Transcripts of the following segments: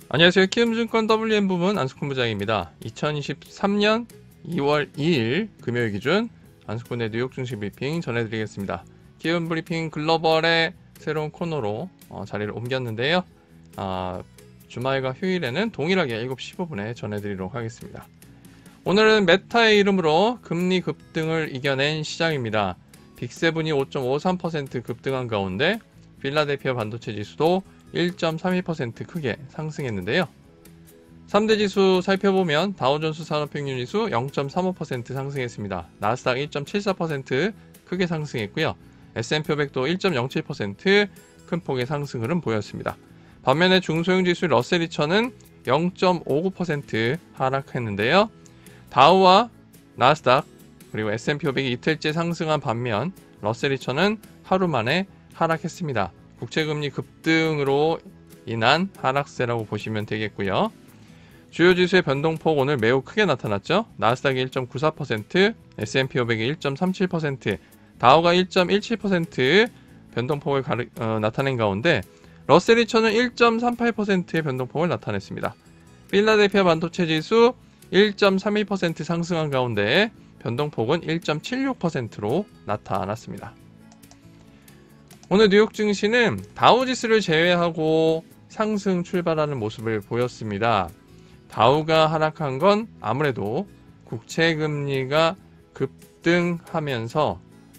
안녕하세요. 키움증권 WM 부문 안숙훈 부장입니다. 2023년 2월 2일 금요일 기준 안숙훈의 뉴욕 증시 브리핑 전해드리겠습니다. 키움 브리핑 글로벌의 새로운 코너로 자리를 옮겼는데요. 주말과 휴일에는 동일하게 7시 15분에 전해드리도록 하겠습니다. 오늘은 메타의 이름으로 금리 급등을 이겨낸 시장입니다. 빅세븐이 5.53% 급등한 가운데 필라델피아 반도체 지수도 1.32% 크게 상승했는데요. 3대 지수 살펴보면 다우존스 산업평균 지수 0.35% 상승했습니다. 나스닥 1.74% 크게 상승했고요. S&P 500도 1.07% 큰 폭의 상승 흐름 보였습니다. 반면에 중소형 지수 러셀 2000은 0.59% 하락했는데요. 다우와 나스닥 그리고 S&P 500이 이틀째 상승한 반면 러셀 2000은 하루 만에 하락했습니다. 국채금리 급등으로 인한 하락세라고 보시면 되겠고요. 주요 지수의 변동폭 오늘 매우 크게 나타났죠. 나스닥이 1.94%, S&P 500이 1.37%, 다우가 1.17% 변동폭을 나타낸 가운데 러셀 2000은 1.38%의 변동폭을 나타냈습니다. 필라델피아 반도체 지수 1.32% 상승한 가운데 변동폭은 1.76%로 나타났습니다. 오늘 뉴욕 증시는 다우지수를 제외하고 상승 출발하는 모습을 보였습니다. 다우가 하락한 건 아무래도 국채금리가 급등하면서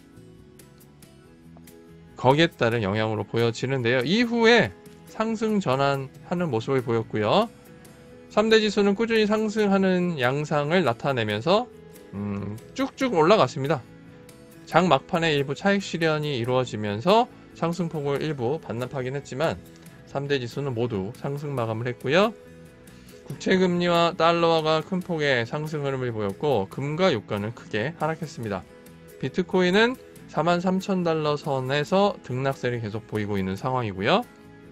거기에 따른 영향으로 보여지는데요. 이후에 상승 전환하는 모습을 보였고요. 3대 지수는 꾸준히 상승하는 양상을 나타내면서 쭉쭉 올라갔습니다. 장 막판에 일부 차익 실현이 이루어지면서 상승폭을 일부 반납하긴 했지만 3대 지수는 모두 상승 마감을 했고요. 국채금리와 달러화가 큰 폭의 상승 흐름을 보였고 금과 유가는 크게 하락했습니다. 비트코인은 43,000달러 선에서 등락세를 계속 보이고 있는 상황이고요.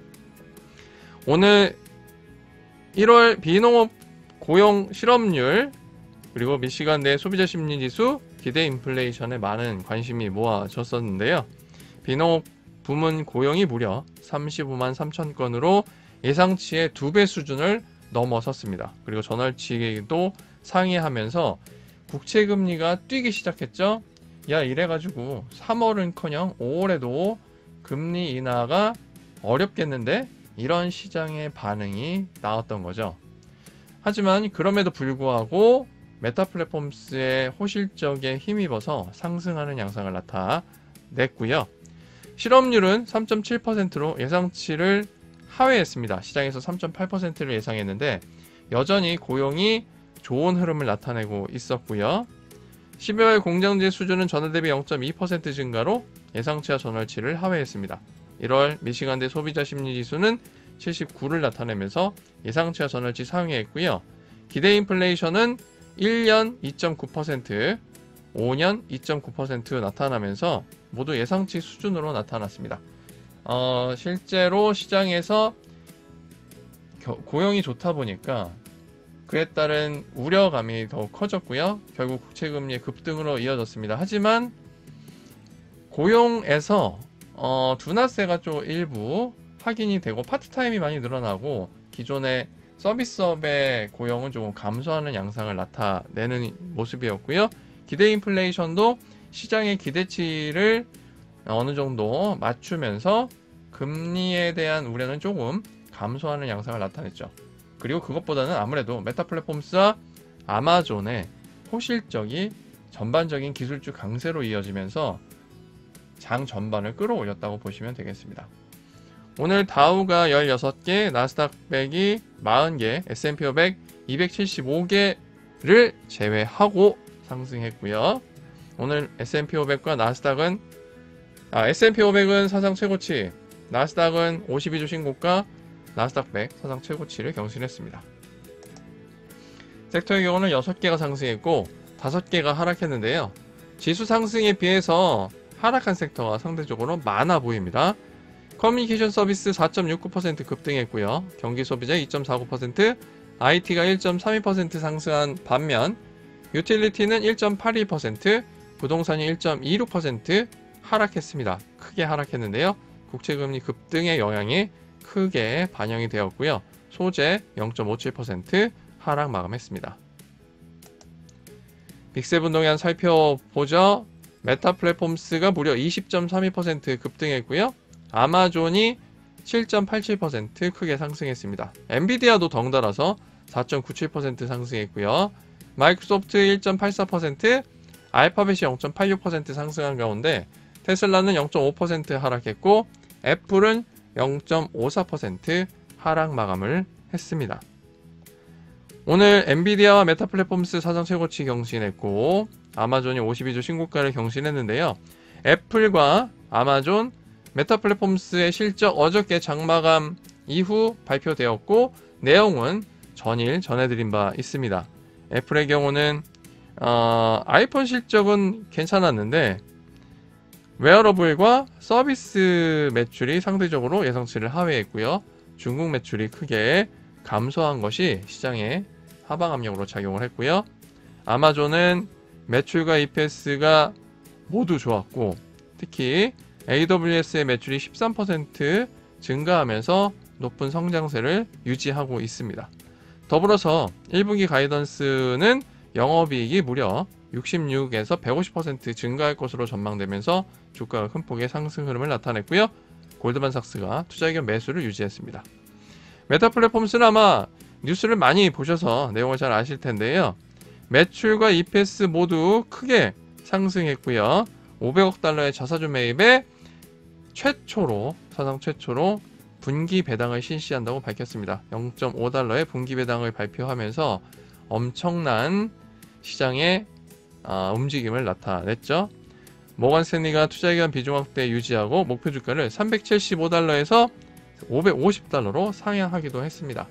오늘 1월 비농업 고용 실업률 그리고 미시간 내 소비자 심리지수 기대 인플레이션에 많은 관심이 모아졌었는데요. 비농업 부문 고용이 무려 35만 3천 건으로 예상치의 2배 수준을 넘어섰습니다. 그리고 전월치도 상회하면서 국채금리가 뛰기 시작했죠. 야 이래가지고 3월은커녕 5월에도 금리 인하가 어렵겠는데? 이런 시장의 반응이 나왔던 거죠. 하지만 그럼에도 불구하고 메타플랫폼스의 호실적에 힘입어서 상승하는 양상을 나타냈고요. 실업률은 3.7%로 예상치를 하회했습니다. 시장에서 3.8%를 예상했는데 여전히 고용이 좋은 흐름을 나타내고 있었고요. 12월 공정제 수준은 전월 대비 0.2% 증가로 예상치와 전월치를 하회했습니다. 1월 미시간대 소비자 심리지수는 79를 나타내면서 예상치와 전월치 상회했고요. 기대 인플레이션은 1년 2.9%, 5년 2.9% 나타나면서 모두 예상치 수준으로 나타났습니다. 실제로 시장에서 고용이 좋다 보니까 그에 따른 우려감이 더욱 커졌고요. 결국 국채금리의 급등으로 이어졌습니다. 하지만 고용에서 둔화세가 좀 일부 확인이 되고 파트타임이 많이 늘어나고 기존의 서비스업의 고용은 조금 감소하는 양상을 나타내는 모습이었고요. 기대 인플레이션도 시장의 기대치를 어느 정도 맞추면서 금리에 대한 우려는 조금 감소하는 양상을 나타냈죠. 그리고 그것보다는 아무래도 메타플랫폼스와 아마존의 호실적이 전반적인 기술주 강세로 이어지면서 장 전반을 끌어올렸다고 보시면 되겠습니다. 오늘 다우가 16개, 나스닥 100이 40개, S&P 500 275개를 제외하고 상승했고요. 오늘 S&P 500과 나스닥은 S&P 500은 사상 최고치, 나스닥은 52주 신고가, 나스닥 100 사상 최고치를 경신했습니다. 섹터의 경우는 6개가 상승했고 5개가 하락했는데요. 지수 상승에 비해서 하락한 섹터가 상대적으로 많아 보입니다. 커뮤니케이션 서비스 4.69% 급등했고요. 경기 소비자 2.49%, IT가 1.32% 상승한 반면 유틸리티는 1.82%, 부동산이 1.26% 하락했습니다. 크게 하락했는데요. 국채금리 급등의 영향이 크게 반영이 되었고요. 소재 0.57% 하락 마감했습니다. 빅7 동향 살펴보죠. 메타 플랫폼스가 무려 20.32% 급등했고요. 아마존이 7.87% 크게 상승했습니다. 엔비디아도 덩달아서 4.97% 상승했고요. 마이크로소프트 1.84%, 알파벳이 0.86% 상승한 가운데 테슬라는 0.5% 하락했고 애플은 0.54% 하락 마감을 했습니다. 오늘 엔비디아와 메타 플랫폼스 사상 최고치 경신했고 아마존이 52주 신고가를 경신했는데요. 애플과 아마존, 메타 플랫폼스의 실적 어저께 장마감 이후 발표되었고 내용은 전일 전해드린 바 있습니다. 애플의 경우는 아이폰 실적은 괜찮았는데 웨어러블과 서비스 매출이 상대적으로 예상치를 하회했고요. 중국 매출이 크게 감소한 것이 시장에 하방 압력으로 작용을 했고요. 아마존은 매출과 EPS가 모두 좋았고 특히 AWS의 매출이 13% 증가하면서 높은 성장세를 유지하고 있습니다. 더불어서 1분기 가이던스는 영업이익이 무려 66에서 150% 증가할 것으로 전망되면서 주가가 큰 폭의 상승 흐름을 나타냈고요. 골드만삭스가 투자 의견 매수를 유지했습니다. 메타 플랫폼스는 아마 뉴스를 많이 보셔서 내용을 잘 아실 텐데요. 매출과 EPS 모두 크게 상승했고요. 500억 달러의 자사주 매입에 사상 최초로 분기 배당을 실시한다고 밝혔습니다. 0.5달러의 분기 배당을 발표하면서 엄청난 시장의 움직임을 나타냈죠. 모건 스탠리가 투자기관 비중 확대 유지하고 목표 주가를 375달러에서 550달러로 상향하기도 했습니다.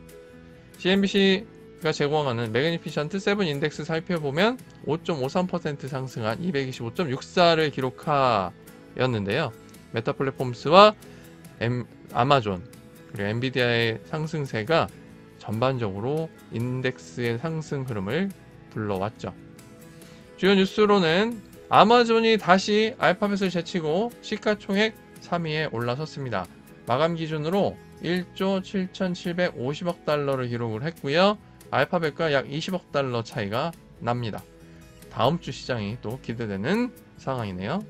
CNBC가 제공하는 매그니피션트 7 인덱스 살펴보면 5.53% 상승한 225.64를 기록하였는데요. 메타 플랫폼스와 아마존 그리고 엔비디아의 상승세가 전반적으로 인덱스의 상승 흐름을 불러왔죠. 주요 뉴스로는 아마존이 다시 알파벳을 제치고 시가총액 3위에 올라섰습니다. 마감 기준으로 1조 7,750억 달러를 기록을 했고요. 알파벳과 약 20억 달러 차이가 납니다. 다음 주 시장이 또 기대되는 상황이네요.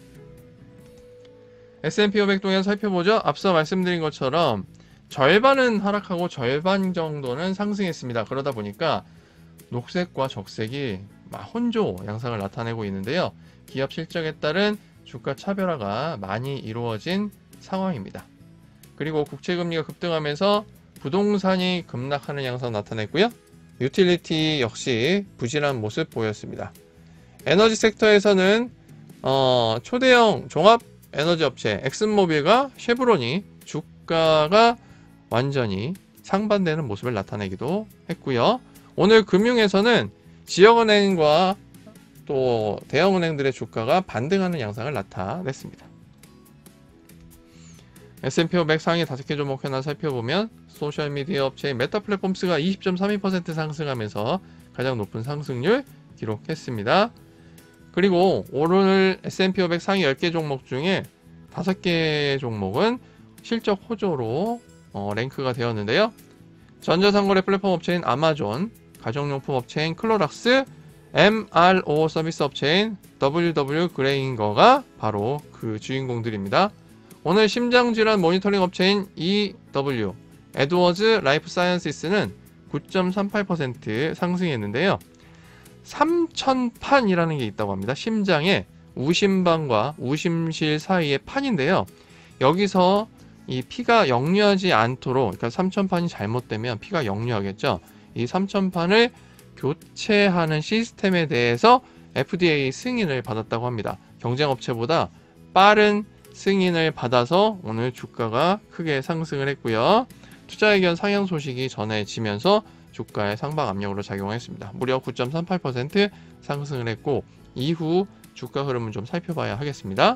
S&P 500 동향 살펴보죠. 앞서 말씀드린 것처럼 절반은 하락하고 절반 정도는 상승했습니다. 그러다 보니까 녹색과 적색이 혼조 양상을 나타내고 있는데요. 기업 실적에 따른 주가 차별화가 많이 이루어진 상황입니다. 그리고 국채금리가 급등하면서 부동산이 급락하는 양상 나타냈고요. 유틸리티 역시 부진한 모습 보였습니다. 에너지 섹터에서는 초대형 종합 에너지 업체 엑슨모빌과 쉐브론이 주가가 완전히 상반되는 모습을 나타내기도 했고요. 오늘 금융에서는 지역은행과 또 대형은행들의 주가가 반등하는 양상을 나타냈습니다. S&P 500 상위 5개 종목 하나 살펴보면 소셜미디어 업체인 메타 플랫폼스가 20.32% 상승하면서 가장 높은 상승률 기록했습니다. 그리고 오늘 S&P 500 상위 10개 종목 중에 5개 종목은 실적 호조로 랭크가 되었는데요. 전자상거래 플랫폼 업체인 아마존, 가정용품 업체인 클로락스, MRO 서비스 업체인 WW 그레인거가 바로 그 주인공들입니다. 오늘 심장질환 모니터링 업체인 EW, 에드워즈 라이프 사이언시스는 9.38% 상승했는데요. 3,000판이라는 게 있다고 합니다. 심장에 우심방과 우심실 사이의 판인데요. 여기서 이 피가 역류하지 않도록, 그러니까 3,000판이 잘못되면 피가 역류하겠죠. 이 3,000판을 교체하는 시스템에 대해서 FDA 승인을 받았다고 합니다. 경쟁업체보다 빠른 승인을 받아서 오늘 주가가 크게 상승을 했고요. 투자의견 상향 소식이 전해지면서 주가의 상방 압력으로 작용했습니다. 무려 9.38% 상승을 했고 이후 주가 흐름은 좀 살펴봐야 하겠습니다.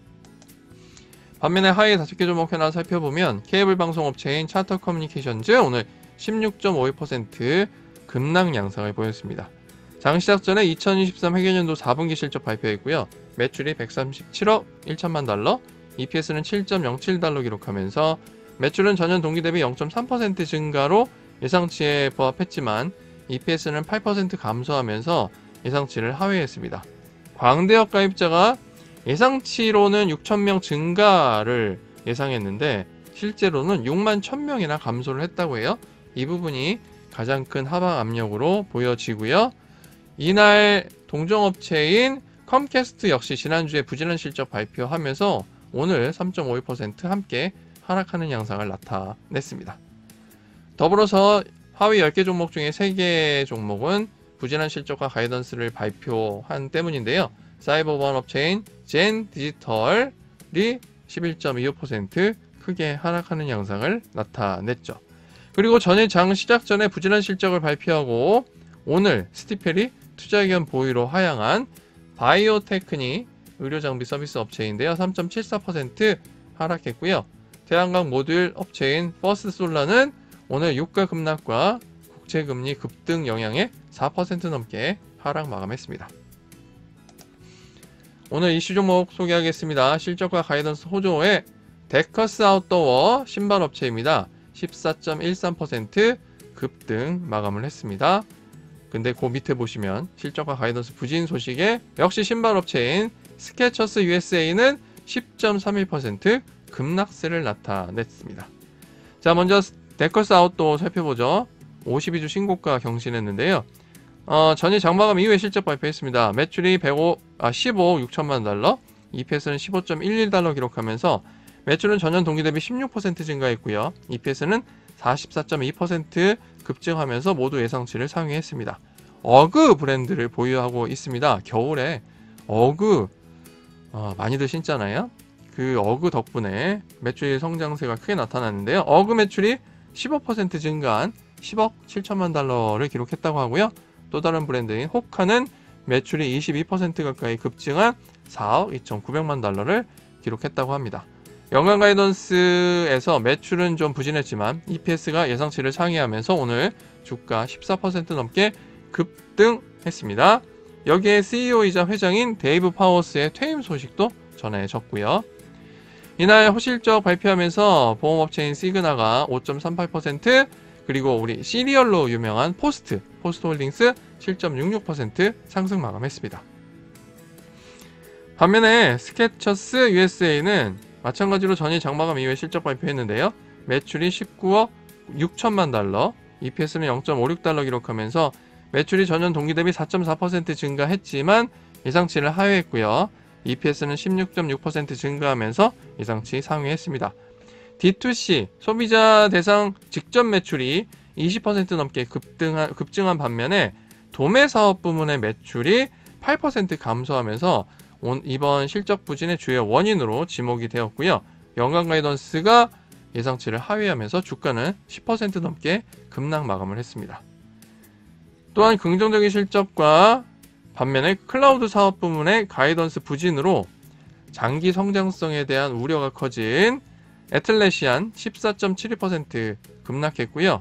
반면에 하위 5개 종목 하나 살펴보면 케이블 방송 업체인 차터 커뮤니케이션즈 오늘 16.51% 급락 양상을 보였습니다. 장 시작 전에 2023 회계연도 4분기 실적 발표했고요. 매출이 137억 1천만 달러, EPS는 7.07달러 기록하면서 매출은 전년 동기 대비 0.3% 증가로 예상치에 부합했지만 EPS는 8% 감소하면서 예상치를 하회했습니다. 광대역 가입자가 예상치로는 6,000명 증가를 예상했는데 실제로는 6만 1,000명이나 감소를 했다고 해요. 이 부분이 가장 큰 하방 압력으로 보여지고요. 이날 동종업체인 컴캐스트 역시 지난주에 부진한 실적 발표하면서 오늘 3.51% 함께 하락하는 양상을 나타냈습니다. 더불어서 하위 10개 종목 중에 3개 종목은 부진한 실적과 가이던스를 발표한 때문인데요. 사이버 보안 업체인 젠 디지털이 11.25% 크게 하락하는 양상을 나타냈죠. 그리고 전일 장 시작 전에 부진한 실적을 발표하고 오늘 스티펠이 투자 의견 보유로 하향한 바이오테크니 의료장비 서비스 업체인데요. 3.74% 하락했고요. 태양광 모듈 업체인 퍼스트솔라는 오늘 유가 급락과 국채금리 급등 영향에 4% 넘게 하락 마감했습니다. 오늘 이슈 종목 소개하겠습니다. 실적과 가이던스 호조의 데커스 아웃도어 신발 업체입니다. 14.13% 급등 마감을 했습니다. 근데 그 밑에 보시면 실적과 가이던스 부진 소식에 역시 신발 업체인 스케쳐스 USA는 10.31% 급락세를 나타냈습니다. 자, 먼저 데커스 아웃도어 살펴보죠. 52주 신고가 경신했는데요. 전일 장마감 이후에 실적 발표했습니다. 매출이 15억 6천만 달러, EPS는 15.11달러 기록하면서 매출은 전년 동기 대비 16% 증가했고요. EPS는 44.2% 급증하면서 모두 예상치를 상회했습니다. 어그 브랜드를 보유하고 있습니다. 겨울에 어그 많이들 신잖아요. 그 어그 덕분에 매출 성장세가 크게 나타났는데요. 어그 매출이 15% 증가한 10억 7천만 달러를 기록했다고 하고요. 또 다른 브랜드인 호카는 매출이 22% 가까이 급증한 4억 2,900만 달러를 기록했다고 합니다. 연간 가이던스에서 매출은 좀 부진했지만 EPS가 예상치를 상회하면서 오늘 주가 14% 넘게 급등했습니다. 여기에 CEO이자 회장인 데이브 파워스의 퇴임 소식도 전해졌고요. 이날 호실적 발표하면서 보험업체인 시그나가 5.38%, 그리고 우리 시리얼로 유명한 포스트홀딩스 7.66% 상승 마감했습니다. 반면에 스케쳐스 USA는 마찬가지로 전일 장마감 이후에 실적 발표했는데요. 매출이 19억 6천만 달러, EPS는 0.56달러 기록하면서 매출이 전년 동기 대비 4.4% 증가했지만 예상치를 하회했고요. EPS는 16.6% 증가하면서 예상치 상회했습니다. D2C 소비자 대상 직접 매출이 20% 넘게 급증한 반면에 도매 사업 부문의 매출이 8% 감소하면서 이번 실적 부진의 주요 원인으로 지목이 되었고요. 연간 가이던스가 예상치를 하회하면서 주가는 10% 넘게 급락 마감을 했습니다. 또한 긍정적인 실적과 반면에 클라우드 사업 부문의 가이던스 부진으로 장기 성장성에 대한 우려가 커진 애틀래시안 14.72% 급락했고요.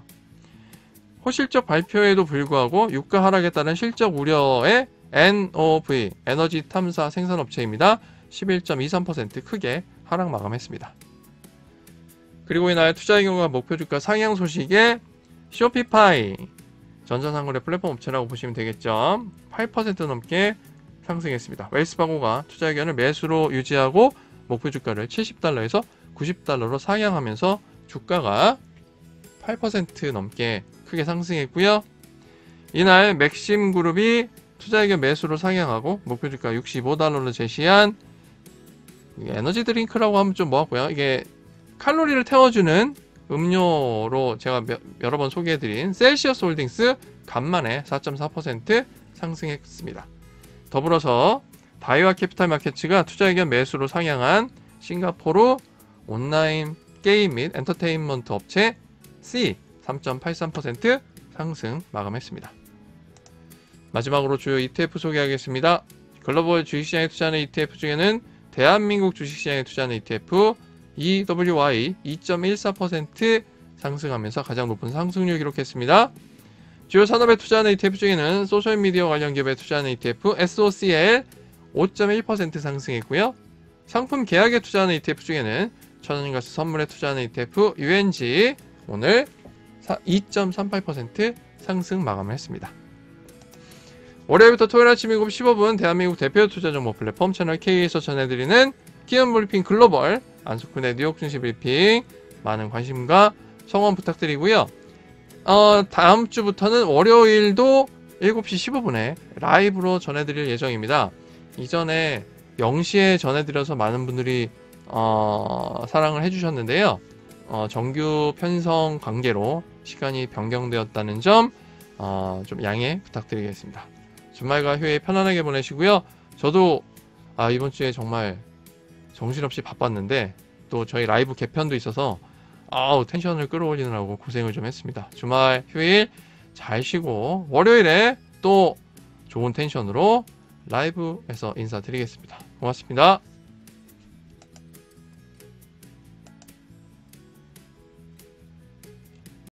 호실적 발표에도 불구하고 유가 하락에 따른 실적 우려에 NOV 에너지 탐사 생산업체입니다. 11.23% 크게 하락 마감했습니다. 그리고 이날 투자의견과 목표주가 상향 소식에 쇼피파이 전자상거래 플랫폼 업체라고 보시면 되겠죠. 8% 넘게 상승했습니다. 웰스파고가 투자의견을 매수로 유지하고 목표주가를 70달러에서 90달러로 상향하면서 주가가 8% 넘게 크게 상승했고요. 이날 맥심그룹이 투자의견 매수로 상향하고 목표주가 65달러를 제시한 에너지 드링크라고 하면 좀 뭐하고요. 이게 칼로리를 태워주는 음료로 제가 여러 번 소개해드린 셀시어스 홀딩스 간만에 4.4% 상승했습니다. 더불어서 다이와 캐피탈 마켓츠가 투자의견 매수로 상향한 싱가포르 온라인 게임 및 엔터테인먼트 업체 C 3.83% 상승 마감했습니다. 마지막으로 주요 ETF 소개하겠습니다. 글로벌 주식시장에 투자하는 ETF 중에는 대한민국 주식시장에 투자하는 ETF EWY 2.14% 상승하면서 가장 높은 상승률 기록했습니다. 주요 산업에 투자하는 ETF 중에는 소셜미디어 관련 기업에 투자하는 ETF SOCL 5.1% 상승했고요. 상품 계약에 투자하는 ETF 중에는 천연가스 선물에 투자하는 ETF UNG 오늘 2.38% 상승 마감을 했습니다. 월요일부터 토요일 아침 7시 15분 대한민국 대표 투자 정보 플랫폼 채널 K에서 전해드리는 키움 브리핑 글로벌 안석훈의 뉴욕 증시 브리핑 많은 관심과 성원 부탁드리고요. 다음 주부터는 월요일도 7시 15분에 라이브로 전해드릴 예정입니다. 이전에 0시에 전해드려서 많은 분들이 사랑을 해주셨는데요. 정규 편성 관계로 시간이 변경되었다는 점 좀 양해 부탁드리겠습니다. 주말과 휴일 편안하게 보내시고요. 저도 이번 주에 정말 정신없이 바빴는데 또 저희 라이브 개편도 있어서 텐션을 끌어올리느라고 고생을 좀 했습니다. 주말 휴일 잘 쉬고 월요일에 또 좋은 텐션으로 라이브에서 인사드리겠습니다. 고맙습니다.